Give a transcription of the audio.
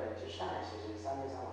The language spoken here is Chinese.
就上来写这个3对3